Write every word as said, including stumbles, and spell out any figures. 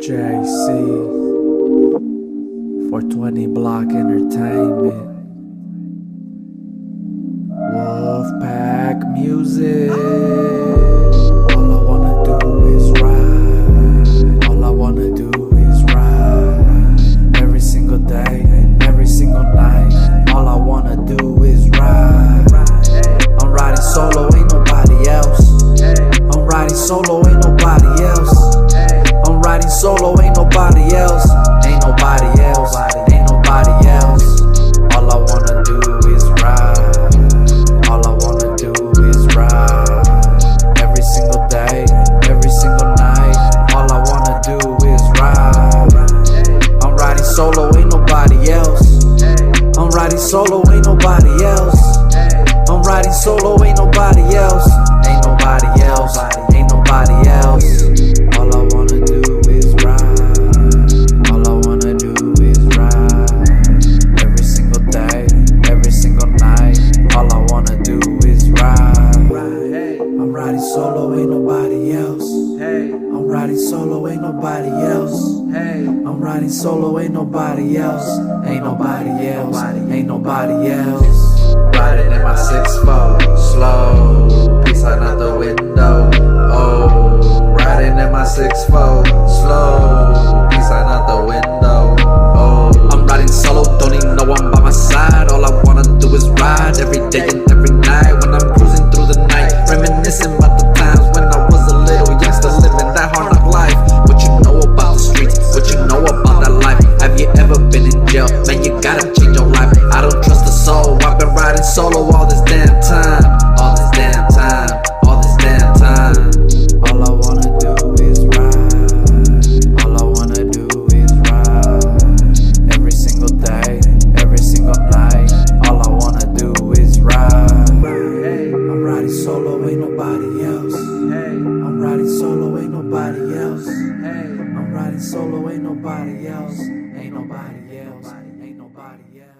J C four twenty Block Entertainment, Wolfpack Music. All I wanna do is ride. All I wanna do is ride. Every single day, every single night. All I wanna do is ride. I'm riding solo, ain't nobody else. I'm riding solo, ain't nobody else. I'm riding solo, ain't nobody else. Ain't nobody else, ain't nobody else. All I wanna do is ride. All I wanna do is ride. Every single day, every single night. All I wanna do is ride. I'm riding solo, ain't nobody else. I'm riding solo, ain't nobody else. I'm riding solo, ain't nobody else. Ain't nobody else, ain't nobody else. All I wanna do is ride. All I wanna do is ride. Every single day, every single night. All I wanna do is ride. I'm riding solo, ain't nobody else. I'm riding solo, ain't nobody else. I'm riding solo, ain't nobody else. Ain't nobody else, ain't nobody else. Riding in my six four, slow, peace sign out the window. Oh, riding in my six four, slow, peace sign out the window. Oh, I'm riding solo, don't even know I'm by my side. All I wanna do is ride every day and every night. When I'm cruising through the night, reminiscing about the times when I was a little youngster living that hard knock life. What you know about the streets, what you know about that life. Have you ever been in jail? Man, you gotta change your life. I don't trust the soul, I've been riding solo all this damn time. All this damn time, all this damn time. All I wanna do is ride. All I wanna do is ride. Every single day, every single night. All I wanna do is ride. I'm riding solo, ain't nobody else. I'm riding solo, ain't nobody else. I'm riding solo, ain't nobody else. Ain't nobody else, ain't nobody else.